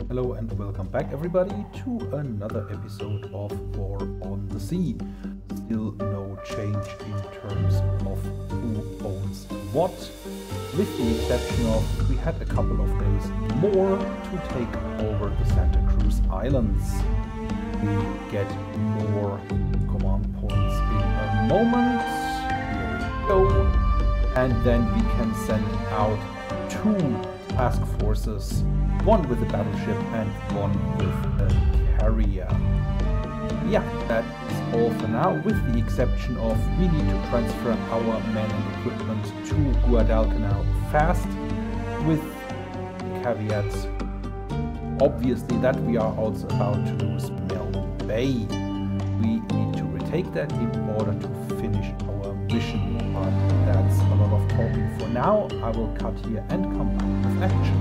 Hello and welcome back everybody to another episode of War on the Sea. Still no change in terms of who owns what, with the exception of we had a couple of days more to take over the Santa Cruz Islands. We get more command points in a moment. Here we go. And then we can send out 2 task forces, one with a battleship and one with a carrier. Yeah, that is all for now, with the exception of we need to transfer our men and equipment to Guadalcanal fast, with the caveats obviously that we are also about to lose Melville Bay. We need to retake that in order to finish our mission, but that's a lot of talking for now. I will cut here and come back with action.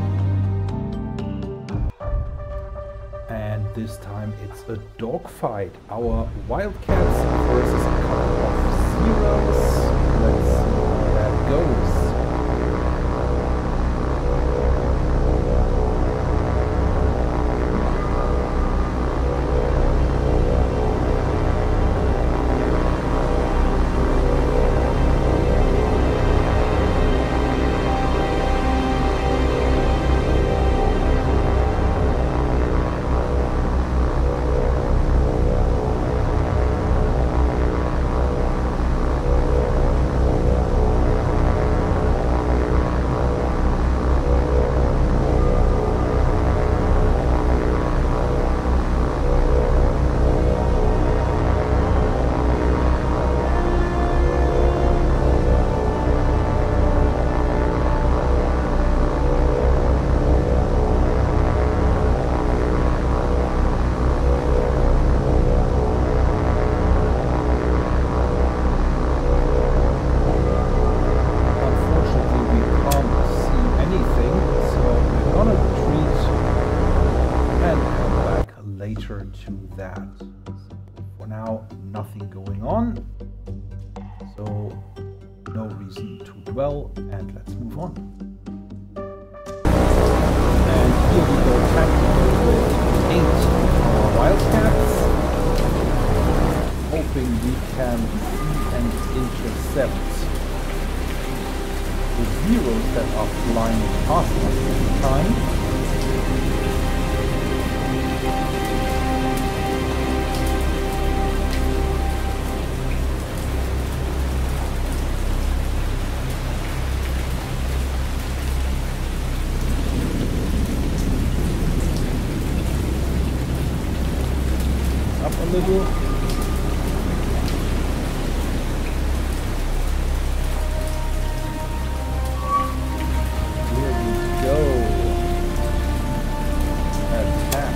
And this time it's a dogfight. Our Wildcats versus a couple of Zeros. Let's see how that goes. To that. For now, nothing going on, so no reason to dwell, and let's move on. And here we go, tactical with 8 of our Wildcats, hoping we can see and intercept the Zeros that are flying past us all the time. Up a little. Here we go. Attack.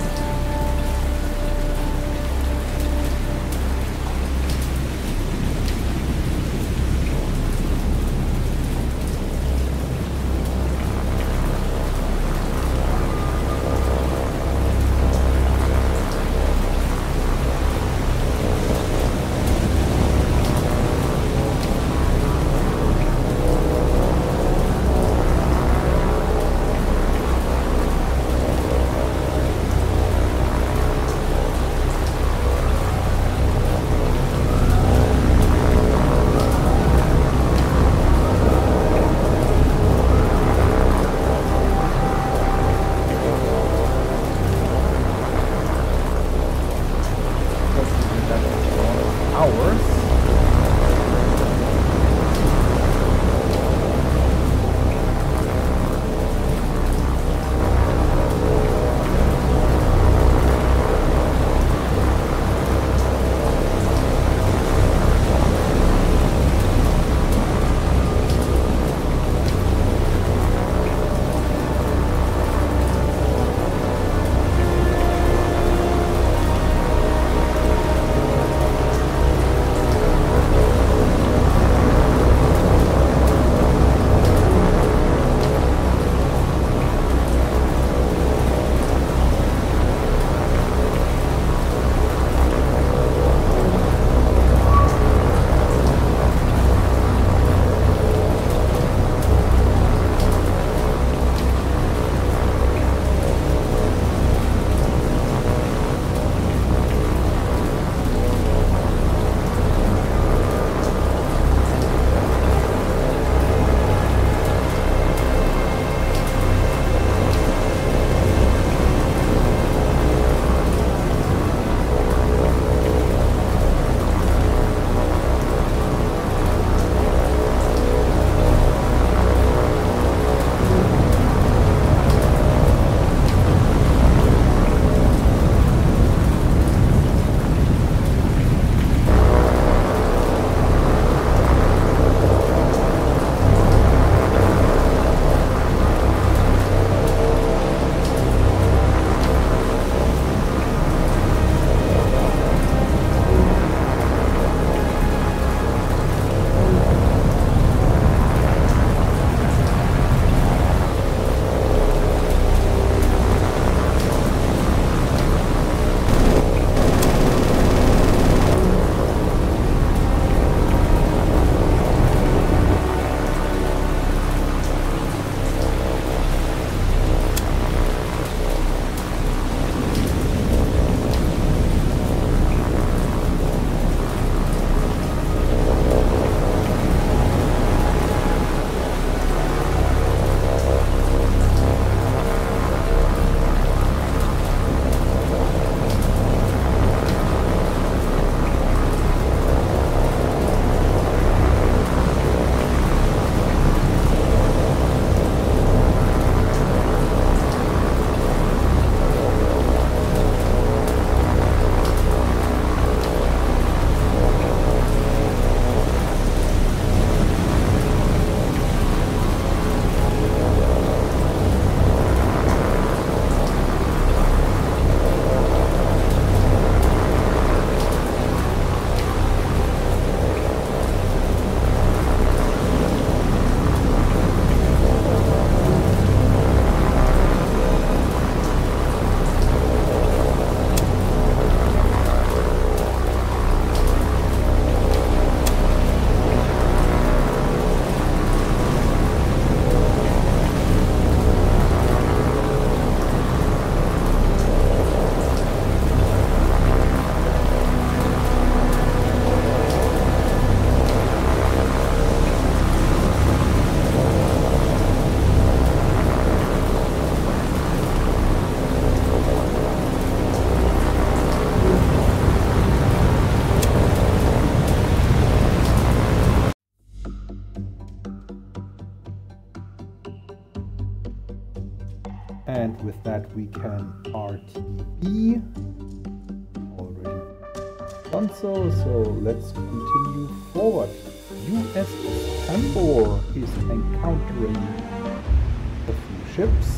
And with that we can RTB. Already done so, so let's continue forward. USS Tambor is encountering a few ships.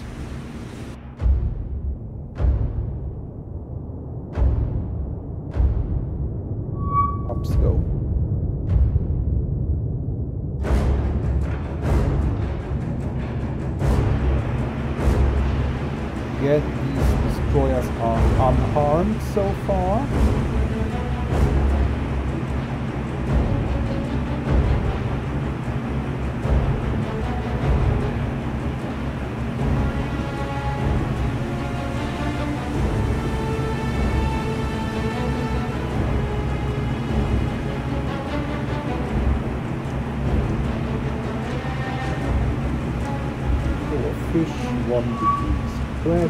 Ups go. Again, these destroyers are unharmed so far. Fish 1 degree spread.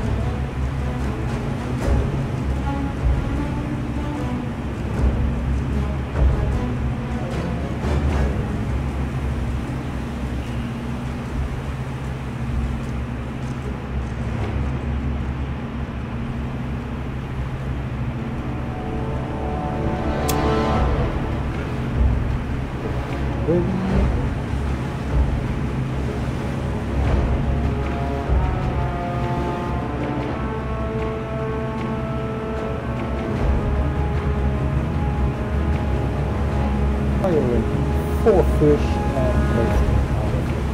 Ready. Firing 4 fish and placing out of it.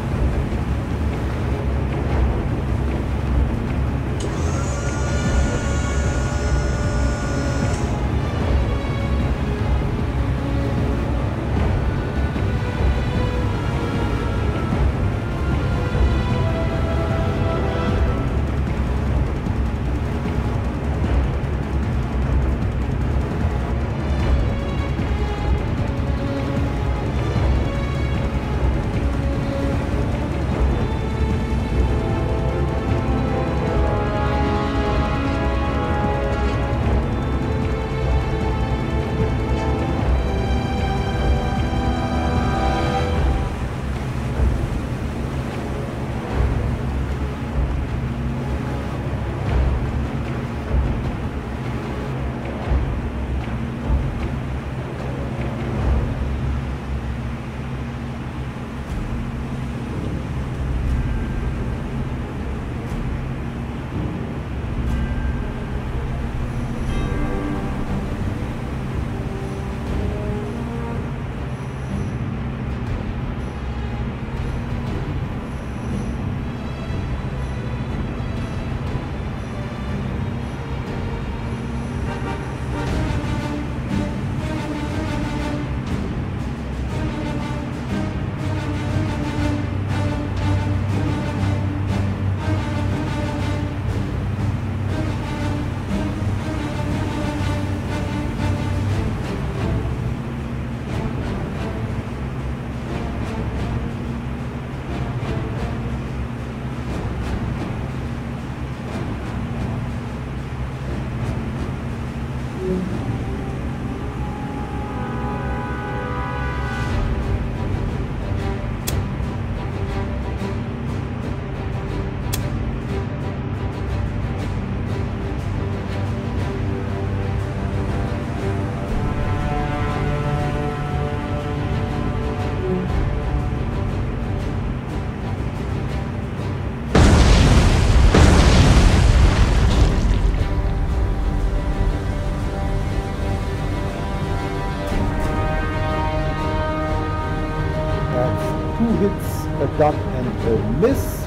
Hits, a duck and a miss,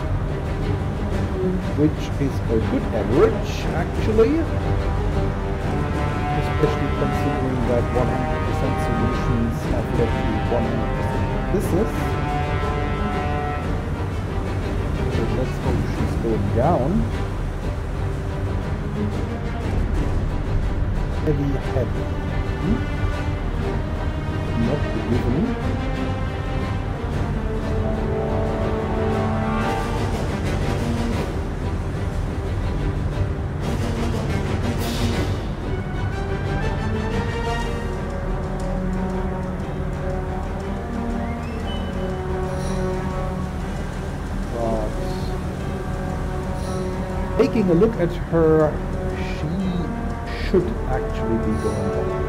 which is a good average actually, especially considering that 100% solutions have led to 100% misses. So let's hope she's going down. Heavy. Not given. taking a look at her, she should actually be going on.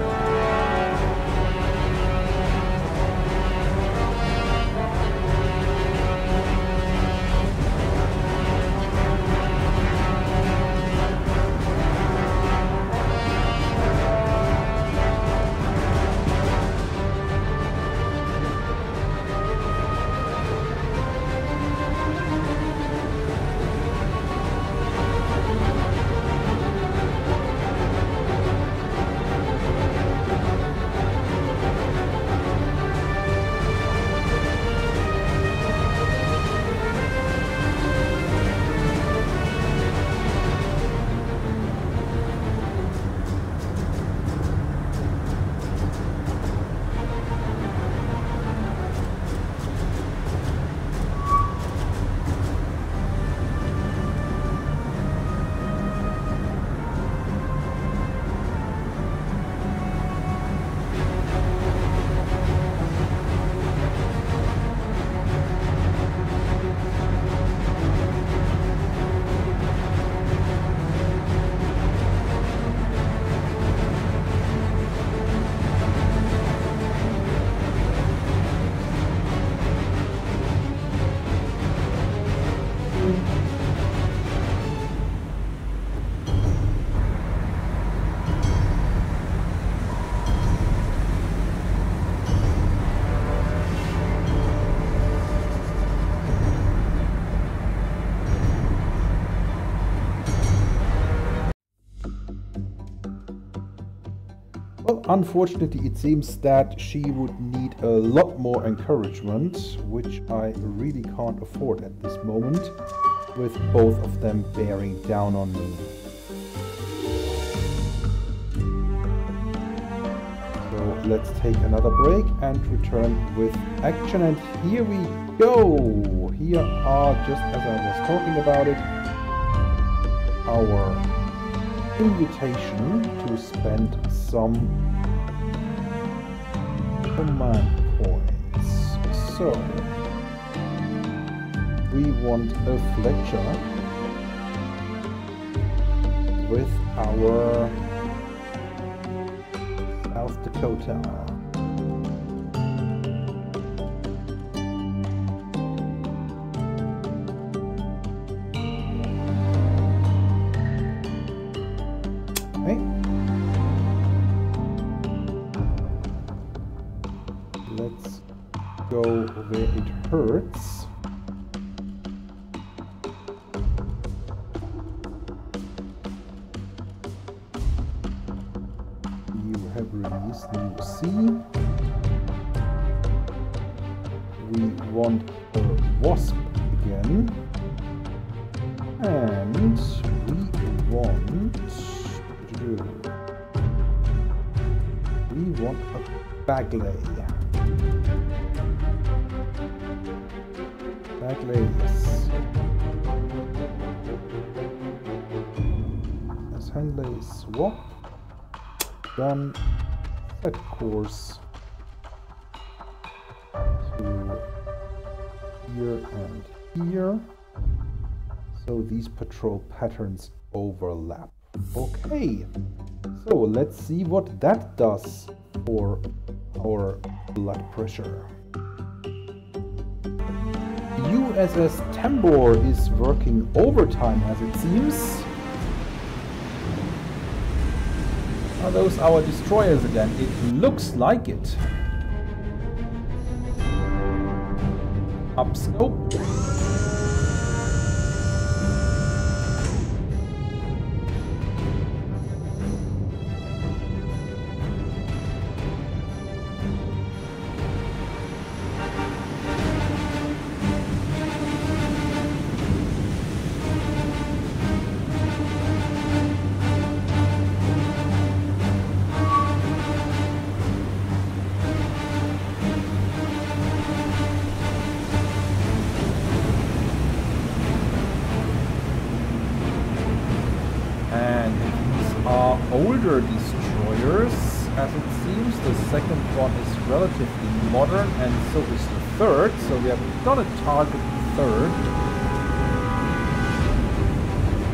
Well, unfortunately, it seems that she would need a lot more encouragement, which I really can't afford at this moment, with both of them bearing down on me. So let's take another break and return with action. And here we go! Here are, just as I was talking about it, our invitation to spend some command points. So we want a Fletcher with our South Dakota. Let's go where it hurts. You have released new C. We want a Wasp again. And we want a Bagley. Bagleys. As Henley swap. Done. Set course to here and here. So these patrol patterns overlap. Okay. So let's see what that does for our blood pressure. USS Tambor is working overtime, as it seems. Are those our destroyers again? It looks like it. Upscope. Older destroyers, as it seems. The second one is relatively modern, and so is the third. So we have got a target third.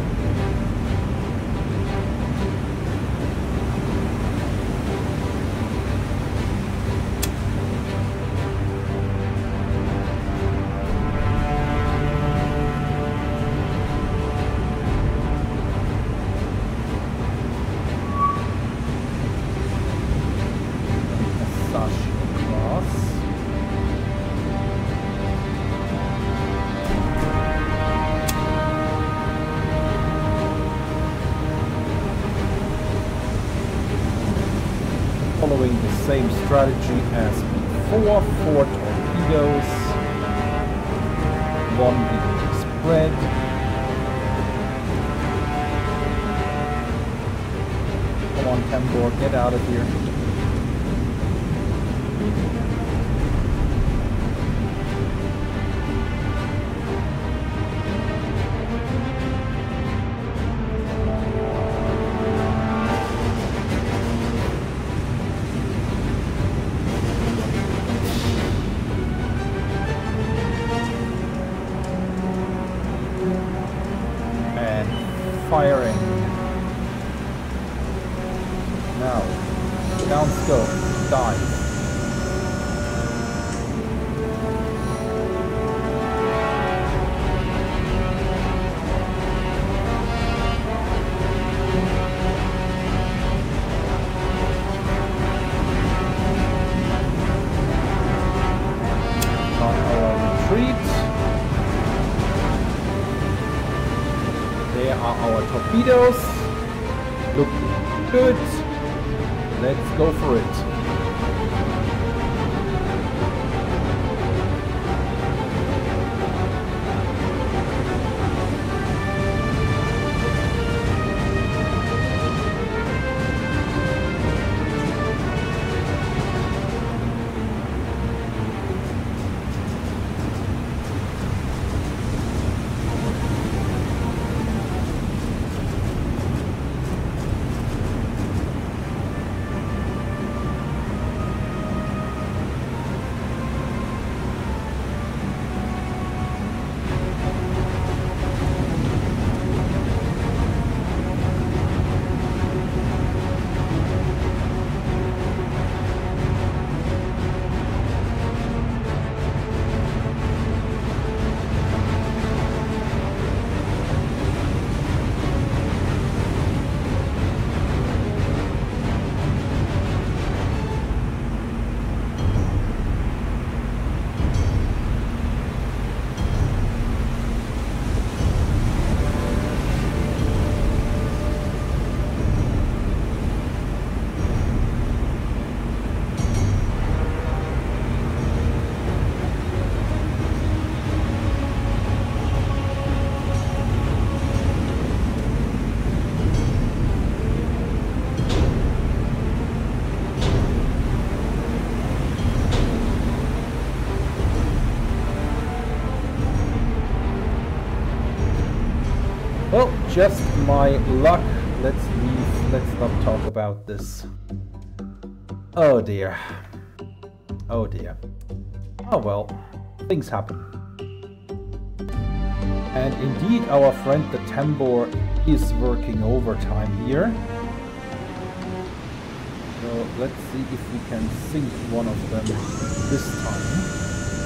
following the same strategy as before. 4 torpedoes, 1 equal spread. Come on, Tambor, get out of here. Firing. Now, down scope, dive. On our retreat. There are our torpedoes. Look good. Let's go for it. Well, just my luck. Let's leave. Let's not talk about this. Oh dear. Oh dear. Oh well, things happen. And indeed, our friend the Tambor is working overtime here. So let's see if we can sink one of them this time.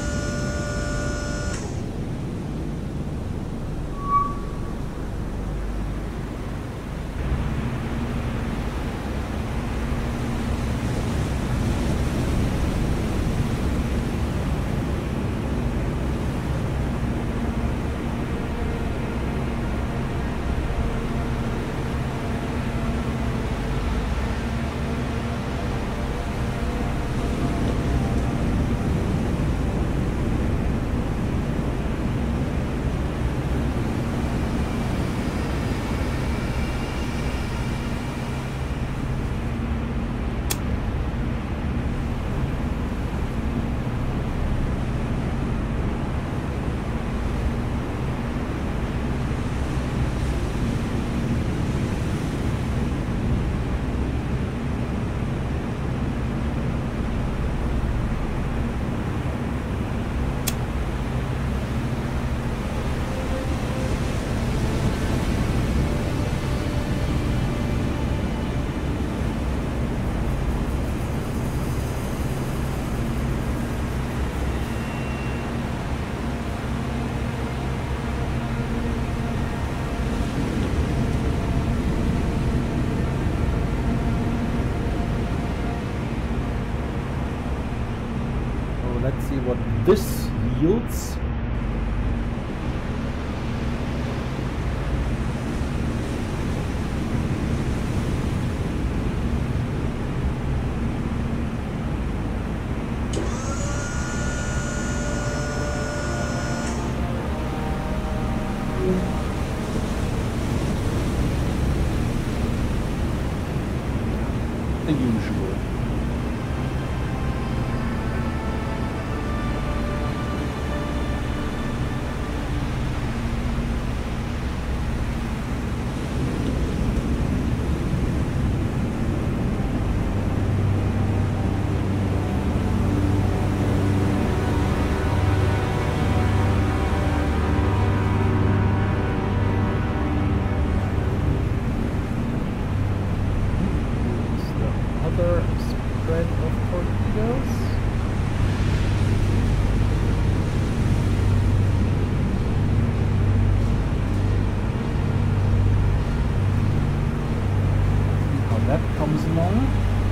Let's see what this yields. the usual. Spread of torpedoes. See how that comes along.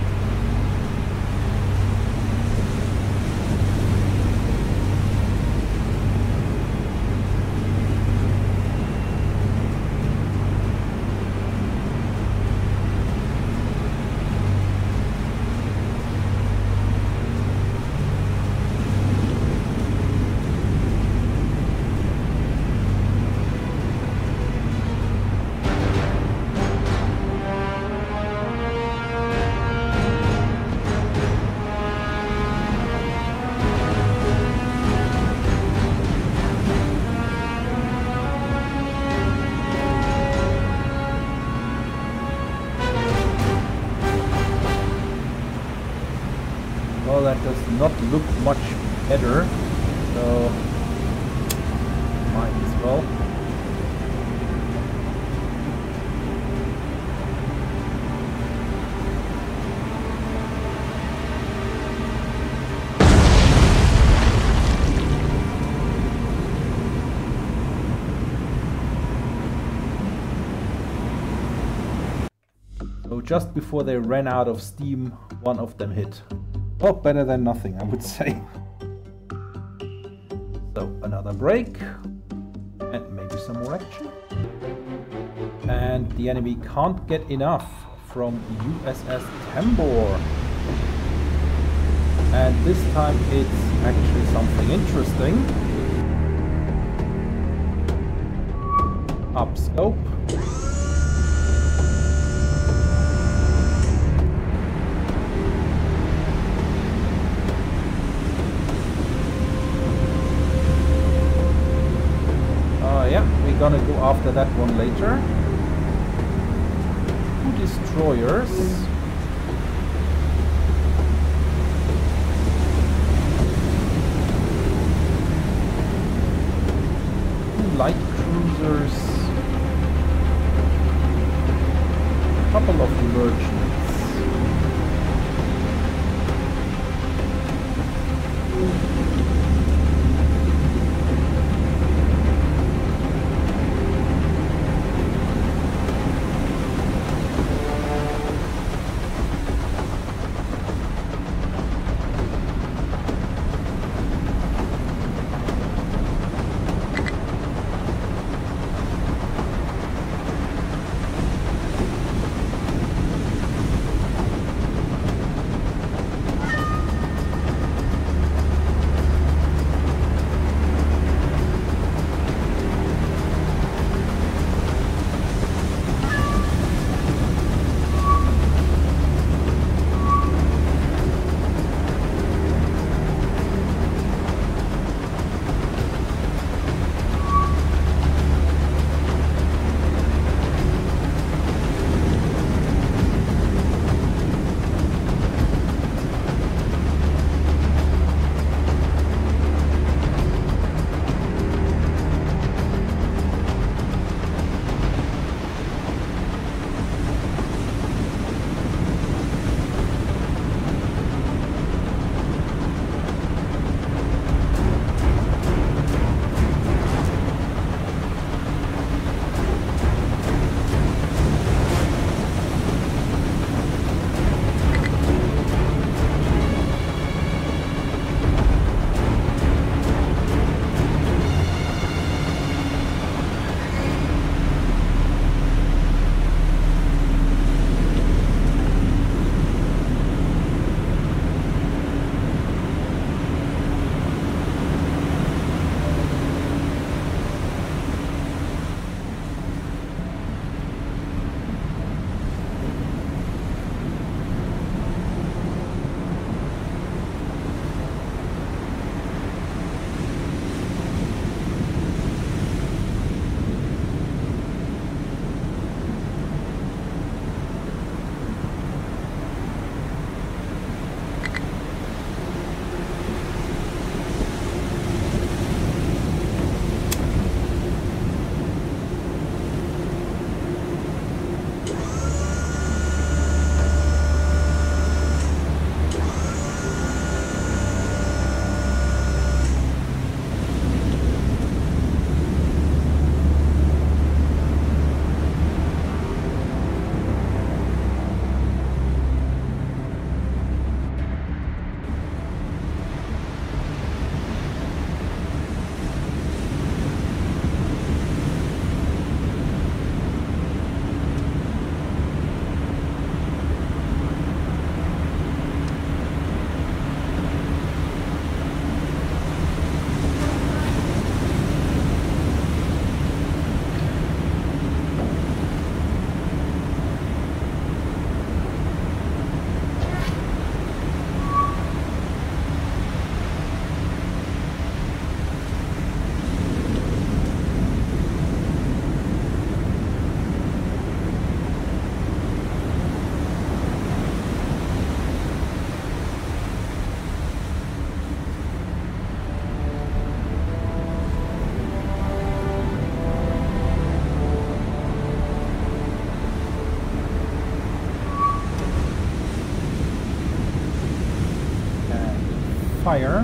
Well, that does not look much better, so might as well. So just before they ran out of steam, one of them hit. Oh, better than nothing, I would say. So, another break. And maybe some more action. And the enemy can't get enough from USS Tambor. And this time it's actually something interesting. Upscope. Yeah, we're gonna go after that one later. 2 destroyers. 2 light cruisers. A couple of merchants. fire.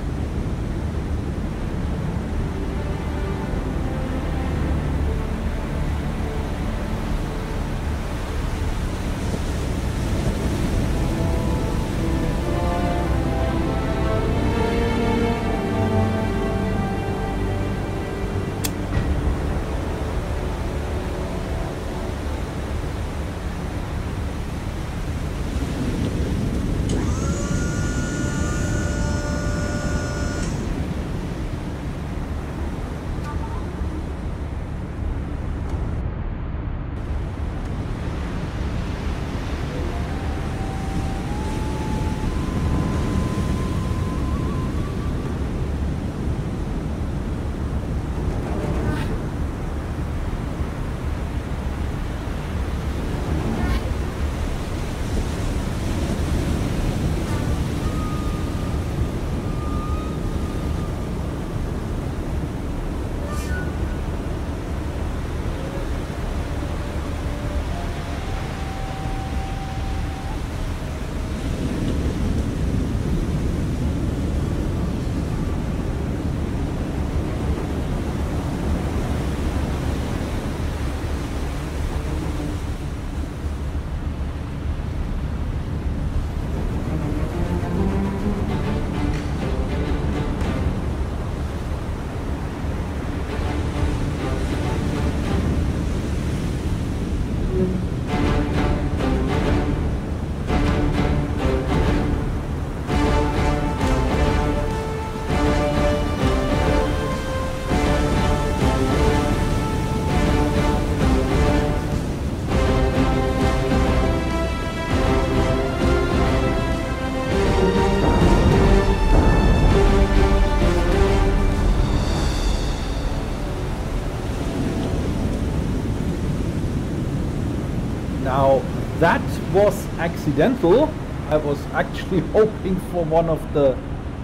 Now that was accidental. I was actually hoping for one of the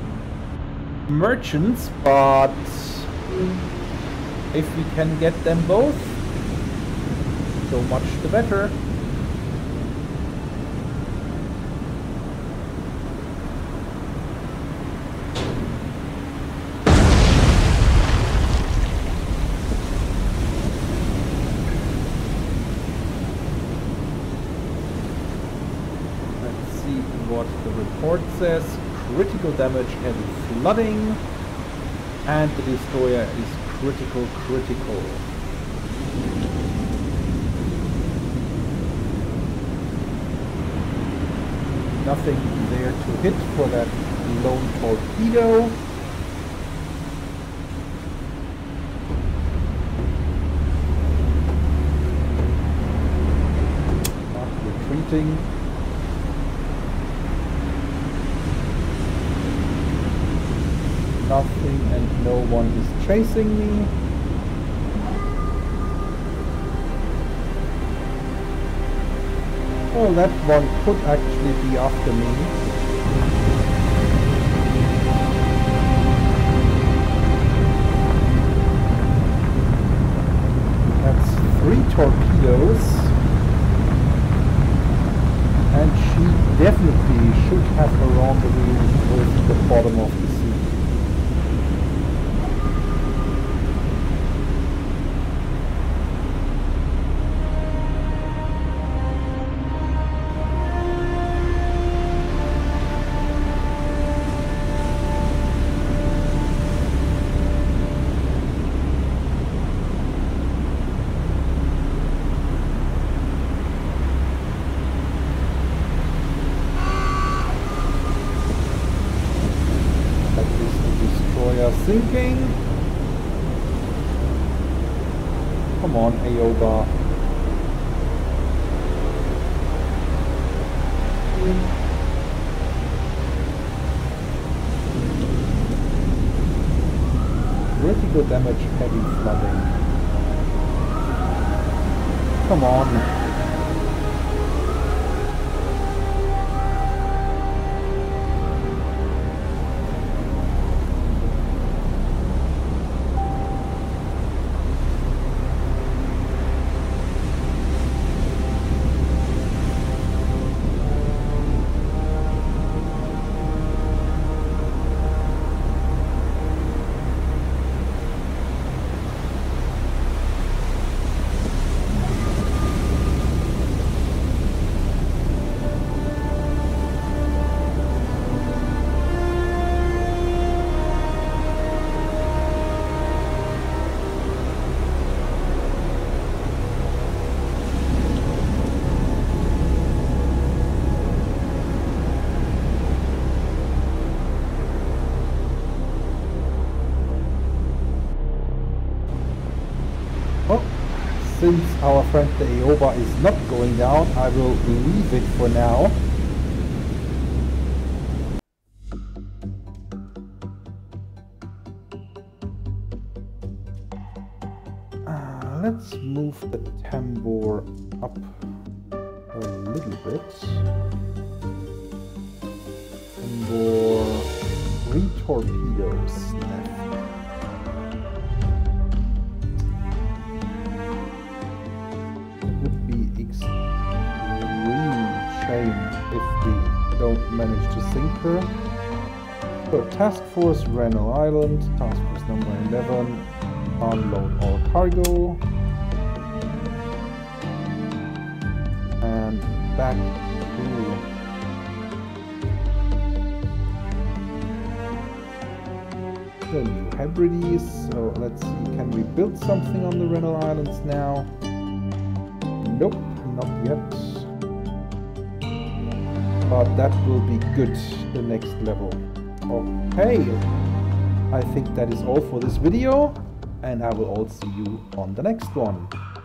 merchants, but if we can get them both, so much the better. What the report says: critical damage, heavy flooding, and the destroyer is critical. Nothing there to hit for that lone torpedo. Not retreating. Nothing and no one is chasing me. Well, that one could actually be after me. That's 3 torpedoes. And she definitely should have a rendezvous with the bottom of the sea. Sinking. Come on, Aoba. Critical damage, heavy flooding. Come on. since our friend the Aoba is not going down, I will leave it for now. Let's move the tambour up a little bit. Tambour, 3 torpedoes left. It would be extreme shame if we don't manage to sink her. So Task Force Rennell Island, Task Force number 11, unload all cargo. And back to the New Hebrides. So let's see, can we build something on the Rennell Islands now? Nope, not yet. But that will be good, the next level. Okay, I think that is all for this video, and I will all see you on the next one.